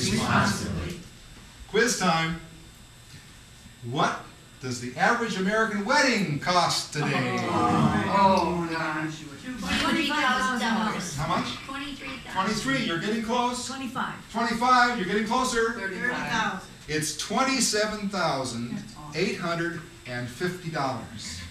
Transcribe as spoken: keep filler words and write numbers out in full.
responsibly. Quiz time. What does the average American wedding cost today? Oh, gosh. Twenty thousand dollars. How much? Twenty-three thousand. twenty-three, you're getting close. Twenty-five. twenty-five, you're getting closer. Thirty Thirty thousand. thousand. It's twenty-seven thousand eight hundred fifty dollars.